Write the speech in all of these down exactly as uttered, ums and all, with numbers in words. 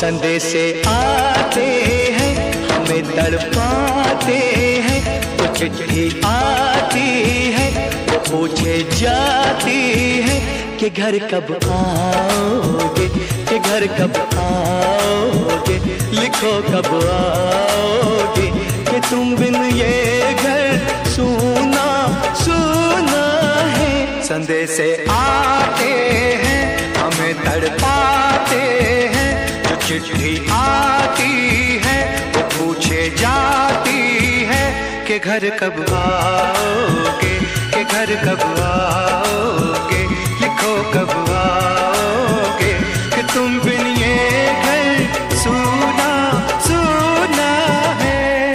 संदेशे आते हैं हमें तड़पाते हैं, तो चिट्ठी आती है वो पूछे जाती है कि घर कब आओगे, कि घर कब आओगे, लिखो कब आओगे, कि तुम बिन ये घर सूना सूना है। संदेशे आते हैं हमें तड़पाते हैं, जो चिट्ठी आती है वो पूछे जाती है कि घर कब आओगे, कि घर कब आओगे, लिखो कब आओगे, कि तुम बिन ये घर सूना सूना है।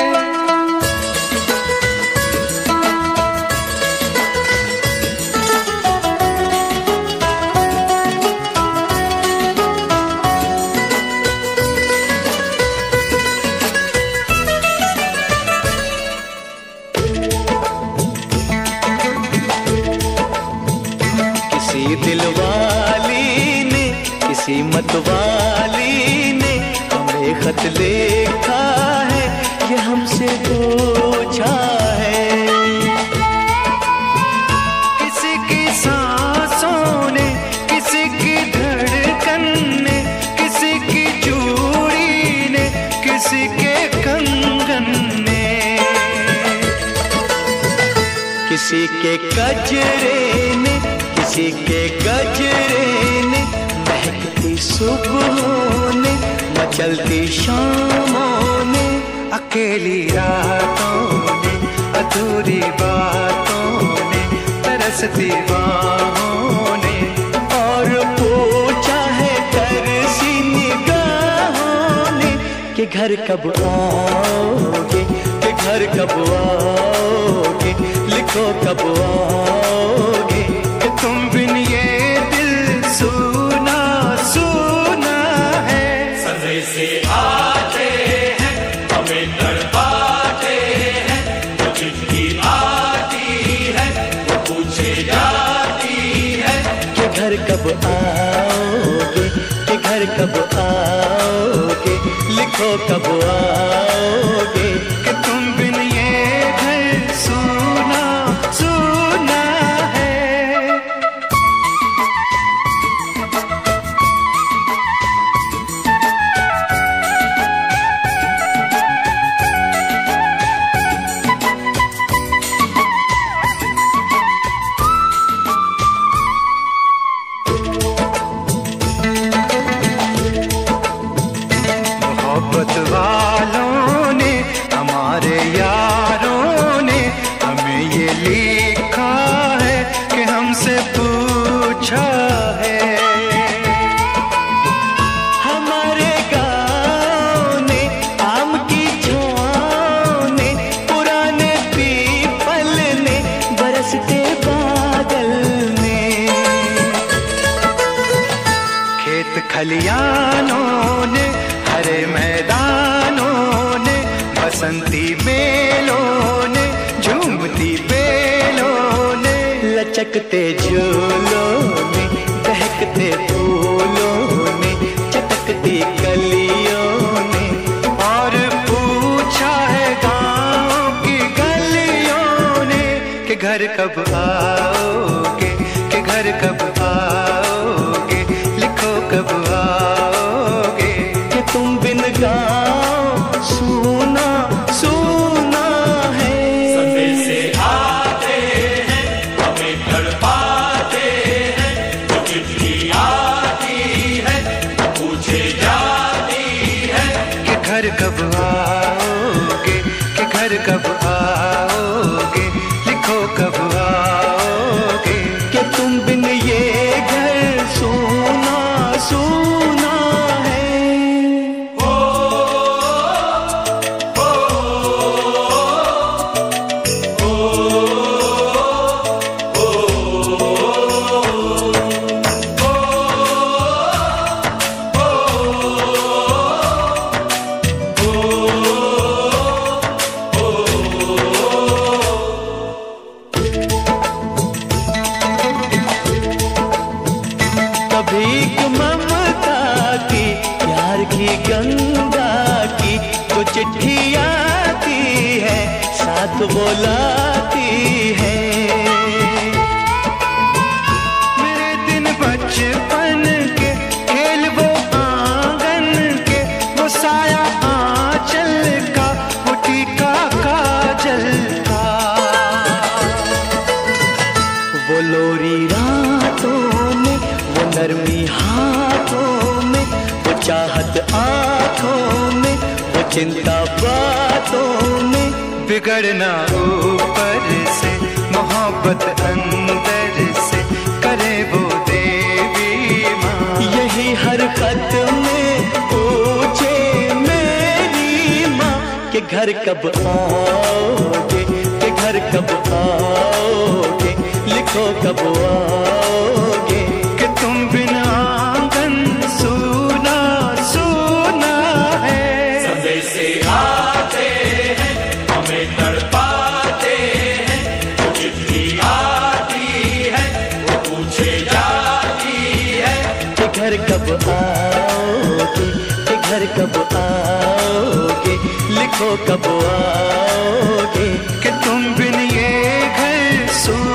किसी दिलवाली ने, किसी मतवाली ने हमें खत लिखा है कि हमसे पूछा है। किसी की सांसों ने, किसी की धड़कन ने, किसी की चूड़ी ने, किसी के कंगन ने, किसी के गजरे ने, किसी के गजरे ने, महकती सुबहों ने, मचलती शामों ने, अकेली रातों ने, अधूरी बातों ने, तरसती बाहों ने, और पूछा है तरसी निगाहों ने कि घर कब आओगे, कि घर कब आओगे, लिखो कब आओगे, तुम बिन ये दिल सूना सूना है। संदेशे आते हैं हमें तड़पाते हैं, जो चिट्ठी आती है वो पूछे जाती है कि घर कब आओगे, कि घर कब आओगे, लिखो कब आओगे, कि तुम बिन ये घर सूना सूना है। मोहब्बत वालों ने, हमारे यारों ने हमें ये लिखा है कि हमसे पूछा है। हमारे गाँव ने, आम की छाँव ने, पुराने पीपल ने, बरसते बादल ने, खेत खलियानों ने, हरे मैदानों ने, बसंती मेलों ने, झूमती बेलों ने, लचकते झूलों ने, बहकते फूलों ने, चटकती कलियों ने, और पूछा है गाँव की गलियों ने कि घर कब आओगे, कि घर कब आओगे, लिखो कब आओगे, कि तुम बिन गाँव सूना सूना है। संदेशे आते हैं हमें तड़पाते हैं, जो चिट्ठी आती है वो पूछे जाती है कि घर कब आओगे, कि घर कब आओगे, लिखो कब आओगे, कि तुम बिन ये घर सूना सूना मीठी गंगा की जो चिट्ठी आती है, साथ बुलाती है। मेरे दिन बचपन के खेल वो आंगन के, वो साया आंचल का, वो टीका काजल का, वो लोरी रातों में, वो नरमी हाथों में, वो चाहत आंखों में, वो चिंता बातों में। बिगड़ना ऊपर से, मोहब्बत अंदर से, करे वो देवी माँ। यही हर खत में पूछे मेरी माँ कि घर कब आओगे, कि घर कब आओगे, लिखो कब आओगे। कि तुम बिना आंगन सूना सूना है। संदेशे आते हैं, हमें तड़पाते हैं, वो चिट्ठी आती है, वो पूछे जाती है कि घर कब आओगे, कि घर कब आओगे, लिखो कब आओगे। कि तुम बिन ये घर सूना